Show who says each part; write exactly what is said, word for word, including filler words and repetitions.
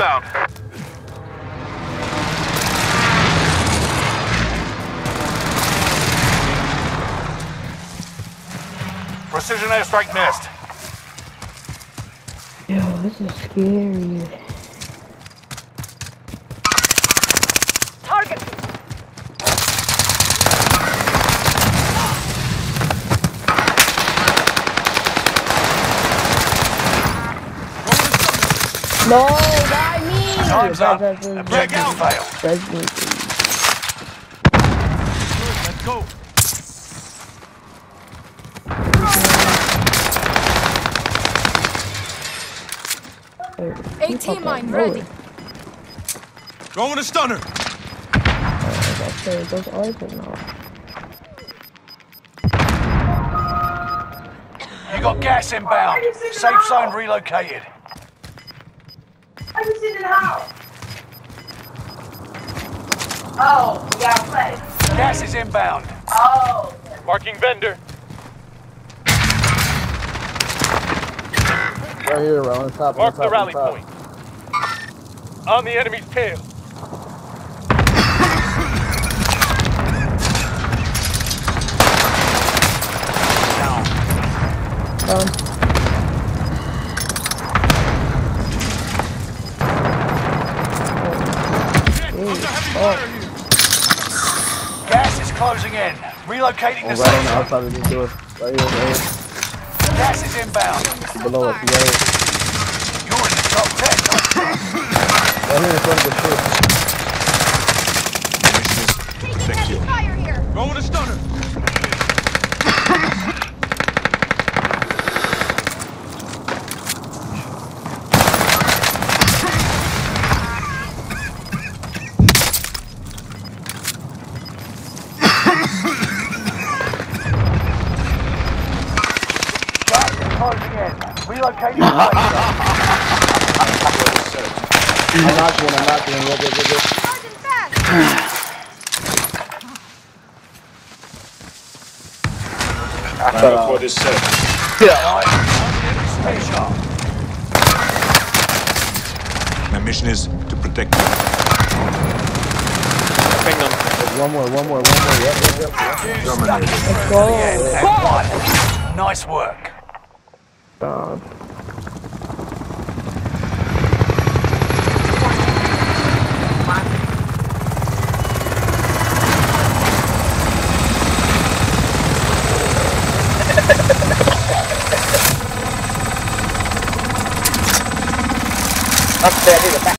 Speaker 1: Bound. Precision airstrike missed.
Speaker 2: Yo, this is scary.
Speaker 3: Target.
Speaker 2: No, why me?
Speaker 1: Time's up.
Speaker 2: That's- that's-
Speaker 1: Objective failed.
Speaker 2: that's me.
Speaker 1: Let's go.
Speaker 3: AT mine ready.
Speaker 1: Going to stunner.
Speaker 2: Okay, those are open now.
Speaker 1: You got gas inbound. Safe zone relocated.
Speaker 4: I just in the house. Oh, we gotta play.
Speaker 1: Gas is inbound.
Speaker 4: Oh.
Speaker 1: Marking vendor.
Speaker 5: Right here, right on the top.
Speaker 1: Mark
Speaker 5: on the, top,
Speaker 1: the rally
Speaker 5: on the
Speaker 1: point. On the enemy's tail.
Speaker 2: Um,
Speaker 1: Gas is closing in. Relocating
Speaker 5: Oh,
Speaker 1: the
Speaker 5: right on the
Speaker 1: safe
Speaker 5: outside of this door. Right here, right
Speaker 1: zone. Gas is inbound.
Speaker 5: here. Below us, right here.
Speaker 1: You're in the top ten.
Speaker 5: Right here in front of the tree.
Speaker 3: Taking heavy fire here.
Speaker 1: Going to stunner. Gas is closing in. Relocating the safe zone.
Speaker 5: I'm not doing, I'm not doing. Look, look, look, look.
Speaker 3: Charging fast.
Speaker 6: Round for this set.
Speaker 1: Stay sharp.
Speaker 6: My mission is to protect you.
Speaker 5: One more, one more, one more. Yep, yep, yep.
Speaker 1: You stuck it through to the end. And one. Nice work.
Speaker 2: God.
Speaker 5: Up there,